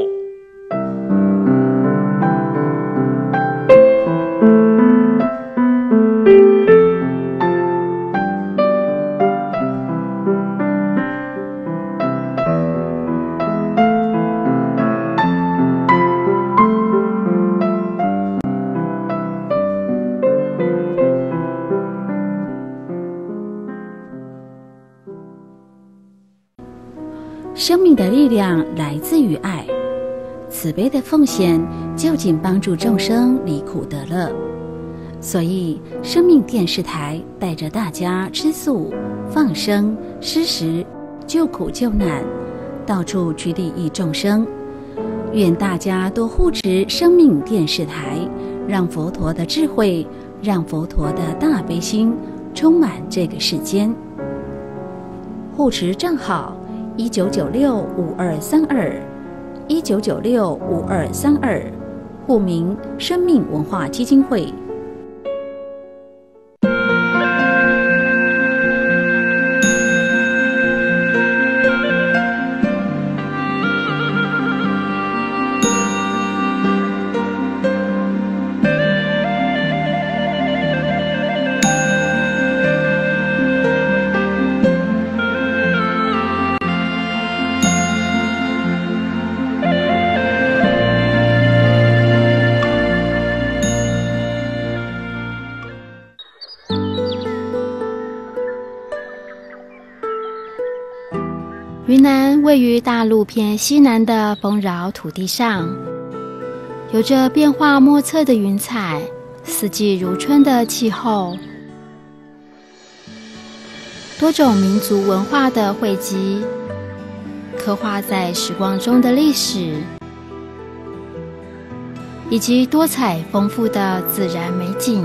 的力量来自于爱，慈悲的奉献就仅帮助众生离苦得乐。所以生命电视台带着大家吃素、放生、施食、救苦救难，到处去利益众生。愿大家多护持生命电视台，让佛陀的智慧，让佛陀的大悲心充满这个世间。护持账号19965232，19965232，户名生命文化基金会。 云南位于大陆偏西南的丰饶土地上，有着变化莫测的云彩，四季如春的气候，多种民族文化的汇集，刻画在时光中的历史，以及多彩丰富的自然美景。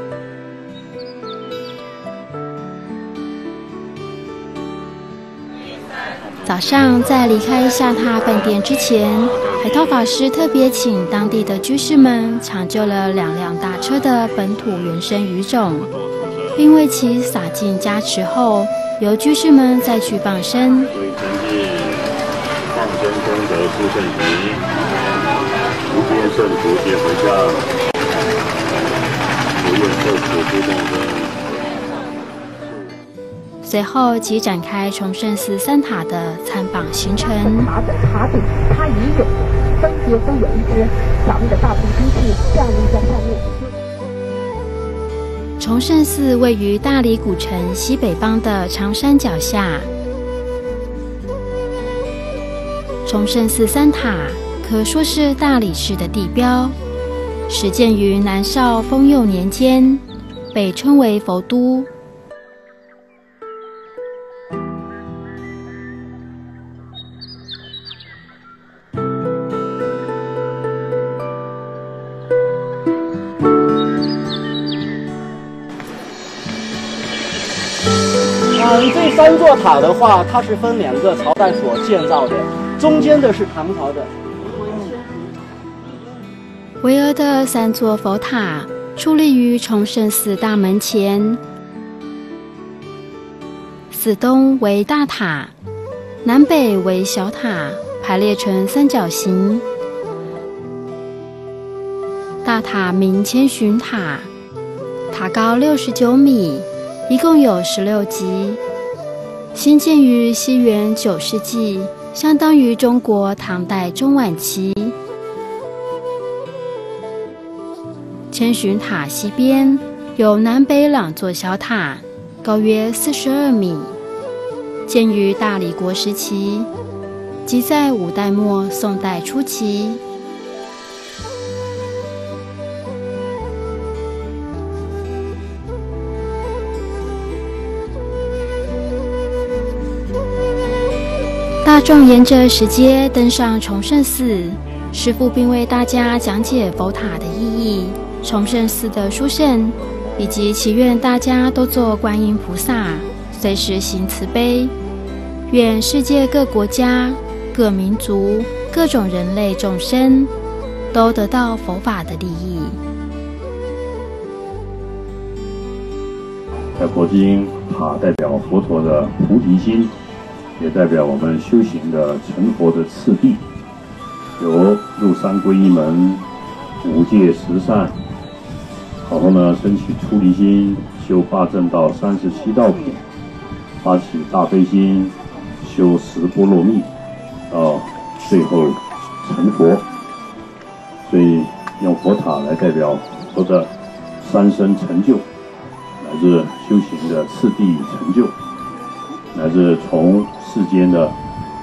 早上在离开下榻饭店之前，海涛法师特别请当地的居士们抢救了2辆大车的本土原生鱼种，并为其洒进加持后，由居士们再去放生。 放生功德殊胜行，无边圣徒皆回向，无愿受苦诸众生。 随后即展开崇圣寺3塔的参访行程。 塔的塔顶，它已有分别都有一只小的大菩提树站立在上面。 崇圣寺位于大理古城西北方的长山脚下。崇圣寺3塔可说是大理市的地标，始建于南绍丰佑年间，被称为佛都。 这3座塔的话，它是分2个朝代所建造的，中间的是唐朝的。 巍峨的3座佛塔矗立于崇圣寺大门前，寺东为大塔，南北为小塔，排列成三角形。大塔名千寻塔，塔高69米，一共有16级，兴建于西元9世纪，相当于中国唐代中晚期。千寻塔西边有南北2座小塔，高约42米，建于大理国时期，即在5代末宋代初期。大众沿着石阶登上崇圣寺，师父并为大家讲解佛塔的意义、崇圣寺的殊胜，以及祈愿大家都做观音菩萨，随时行慈悲，愿世界各国家、各民族、各种人类众生都得到佛法的利益。 在佛经，塔代表佛陀的菩提心，也代表我们修行的成佛的次第，有入三皈依门、5戒10善，然后呢，升起出离心，修8正道37道品，发起大悲心，修10波罗蜜，到最后成佛。所以用佛塔来代表佛的3生成就，乃至修行的次第成就，乃至从世间的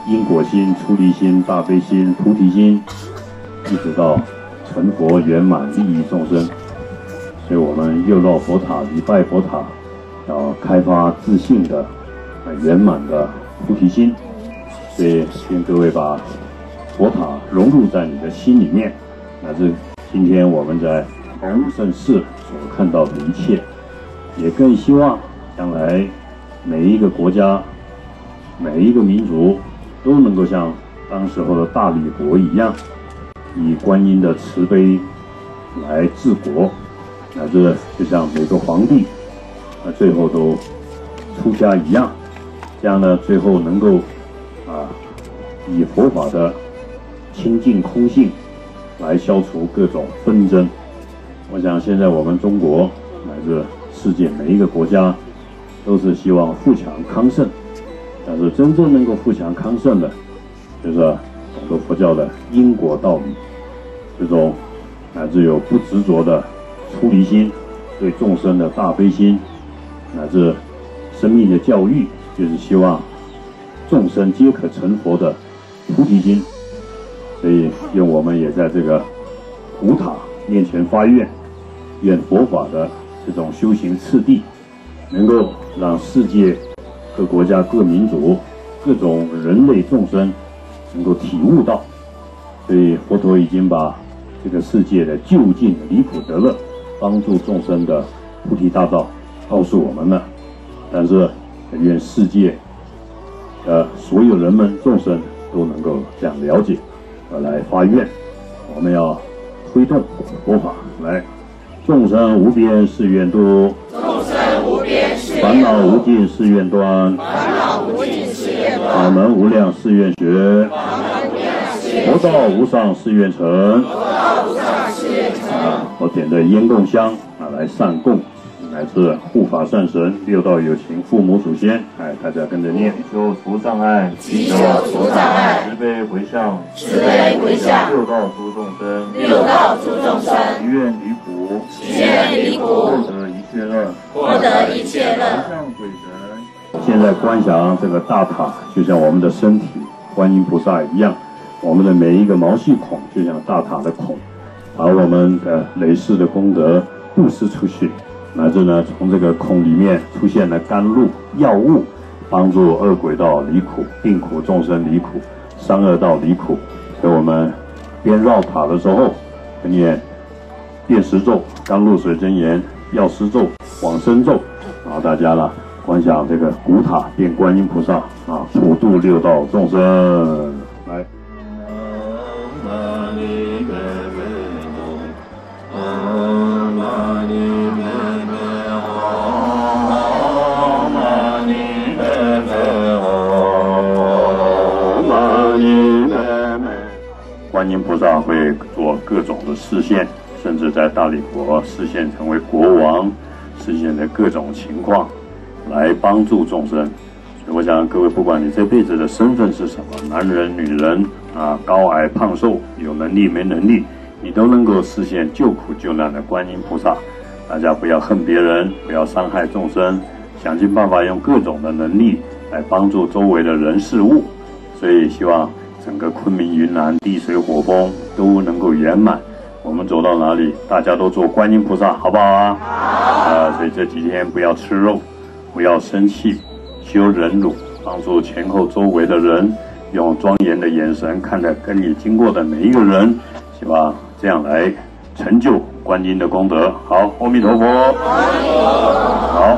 因果心、出离心、大悲心、菩提心，一直到成佛圆满利益众生。所以我们又绕佛塔、礼拜佛塔，要开发自信的圆满的菩提心。所以请各位把佛塔融入在你的心里面，乃至今天我们在弘盛世所看到的一切，也更希望将来每一个国家、每一个民族都能够像当时候的大理国一样，以观音的慈悲来治国，乃至就像每个皇帝最后都出家一样，这样呢，最后能够以佛法的清净空性来消除各种纷争。我想现在我们中国乃至世界每一个国家都是希望富强康盛，但是真正能够富强康盛的，就是懂得佛教的因果道理，这种乃至有不执着的出离心，对众生的大悲心，乃至生命的教育，就是希望众生皆可成佛的菩提心。所以愿我们也在这个古塔面前发愿，愿佛法的这种修行次第，能够让世界各国家、各民族、各种人类众生能够体悟到。所以佛陀已经把这个世界的究竟离苦得乐、帮助众生的菩提大道告诉我们了。但是愿世界的所有人们、众生都能够这样了解，来发愿。我们要推动佛法，来，众生无边誓愿度， 众生无边誓愿度， 烦恼无尽誓愿断， 烦恼无尽誓愿断， 法门无量誓愿学， 法门无量誓愿学， 佛道无上誓愿成， 佛道无上誓愿成。 我点的烟供香来上供，乃至护法善神、六道有情、父母祖先，大家跟着念：祈求除障碍， 祈求除障碍， 慈悲回向， 慈悲回向， 六道诸众生， 六道诸众生， 祈愿离苦， 祈愿离苦， 获得一切乐， 获得一切乐。 像鬼神。现在观想这个大塔，就像我们的身体，观音菩萨一样，我们的每一个毛细孔就像大塔的孔，把我们的累世的功德布施出去。乃至呢，从这个孔里面出现了甘露药物，帮助恶鬼道离苦、病苦众生离苦、三恶道离苦。所以我们边绕塔的时候，念遍十咒、甘露水真言、药师咒、往生咒，然后大家呢观想这个古塔变观音菩萨普度六道众生。来。观音菩萨会做各种的示现，甚至在大理国示现成为国王，示现的各种情况来帮助众生。所以我想各位，不管你这辈子的身份是什么，男人、女人高矮胖瘦，有能力没能力，你都能够实现救苦救难的观音菩萨。大家不要恨别人，不要伤害众生，想尽办法用各种的能力来帮助周围的人事物。所以希望整个昆明云南地水火风都能够圆满。我们走到哪里，大家都做观音菩萨，好不好啊？好。所以这几天不要吃肉，不要生气，修忍辱，帮助前后周围的人，用庄严的眼神看着跟你经过的每一个人，希望这样来成就观音的功德。好，阿弥陀佛。阿弥陀佛。好。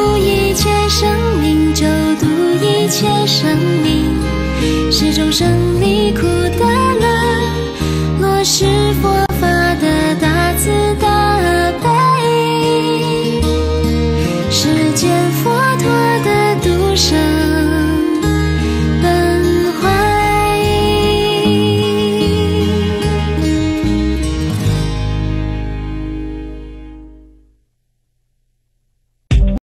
生